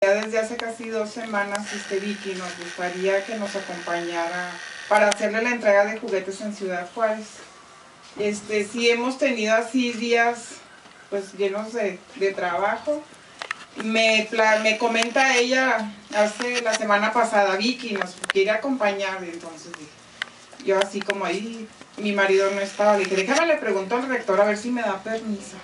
Ya desde hace casi 2 semanas, Vicky, nos gustaría que nos acompañara para hacerle la entrega de juguetes en Ciudad Juárez. Sí hemos tenido así días pues llenos de trabajo. Me comenta ella hace la semana pasada, Vicky, nos quiere acompañar, y entonces yo así como ahí, mi marido no estaba, le dije, déjame le pregunto al rector a ver si me da permiso.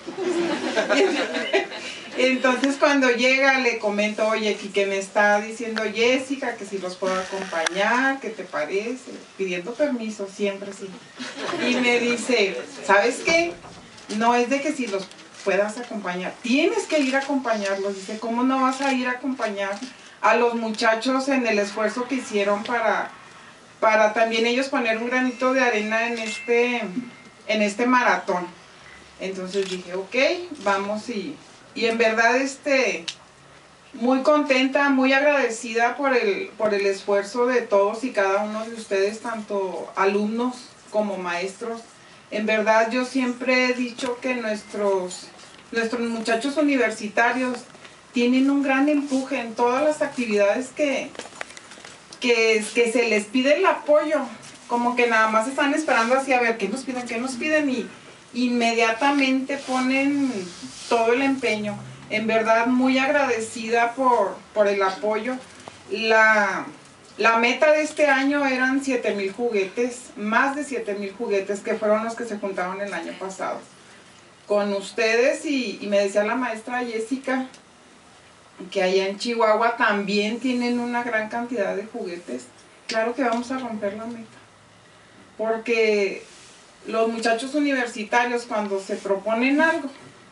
Entonces cuando llega le comento, oye, que me está diciendo Jessica que si los puedo acompañar, ¿qué te parece? Pidiendo permiso, siempre sí. Y me dice, ¿sabes qué? No es de que si los puedas acompañar, tienes que ir a acompañarlos. Dice, ¿cómo no vas a ir a acompañar a los muchachos en el esfuerzo que hicieron para también ellos poner un granito de arena en este maratón? Entonces dije, ok, vamos y en verdad muy contenta, muy agradecida por el esfuerzo de todos y cada uno de ustedes, tanto alumnos como maestros. En verdad yo siempre he dicho que nuestros muchachos universitarios tienen un gran empuje en todas las actividades que se les pide el apoyo, como que nada más están esperando así a ver qué nos piden y inmediatamente ponen todo el empeño. En verdad muy agradecida por el apoyo. La meta de este año eran 7,000 juguetes, más de 7,000 juguetes, que fueron los que se juntaron el año pasado con ustedes, y me decía la maestra Jessica que allá en Chihuahua también tienen una gran cantidad de juguetes. Claro que vamos a romper la meta, porque los muchachos universitarios cuando se proponen algo,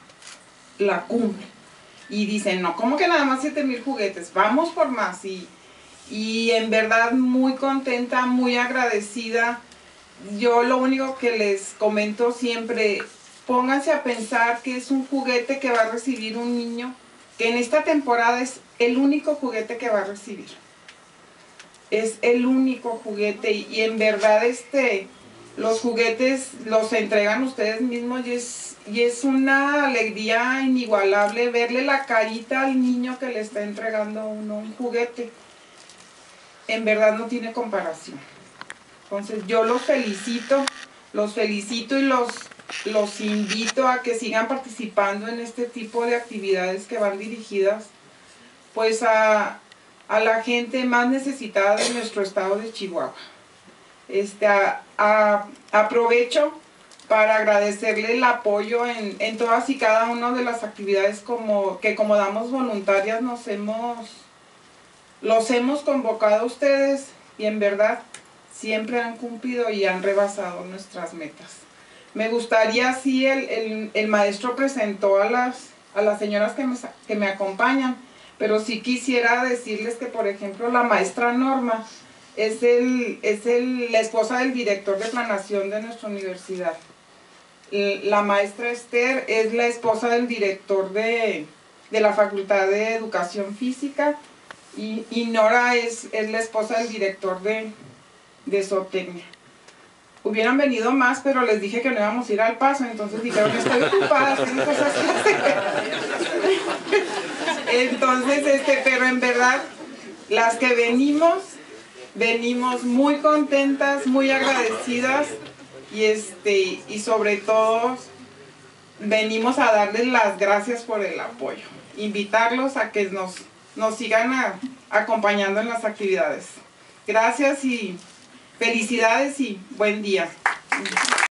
la cumplen. Y dicen, no, ¿cómo que nada más 7,000 juguetes? Vamos por más. Y en verdad muy contenta, muy agradecida. Yo lo único que les comento siempre, pónganse a pensar que es un juguete que va a recibir un niño, que en esta temporada es el único juguete que va a recibir. Es el único juguete y en verdad los juguetes los entregan ustedes mismos y es una alegría inigualable verle la carita al niño que le está entregando a uno un juguete. En verdad no tiene comparación. Entonces yo los felicito y los invito a que sigan participando en este tipo de actividades que van dirigidas pues a la gente más necesitada de nuestro estado de Chihuahua. Aprovecho para agradecerle el apoyo en todas y cada una de las actividades que como damos voluntarias los hemos convocado a ustedes, y en verdad siempre han cumplido y han rebasado nuestras metas. Me gustaría, si el maestro presentó a las señoras que me acompañan, pero sí quisiera decirles que, por ejemplo, la maestra Norma es la esposa del director de planación de nuestra universidad. La maestra Esther es la esposa del director de la Facultad de Educación Física, y Nora es la esposa del director de zootecnia. Hubieran venido más, pero les dije que no íbamos a ir al Paso, entonces dijeron que estoy ocupada, tengo cosas que hacer. Entonces, pero en verdad, las que venimos muy contentas, muy agradecidas, y sobre todo venimos a darles las gracias por el apoyo. Invitarlos a que nos sigan acompañando en las actividades. Gracias y felicidades y buen día.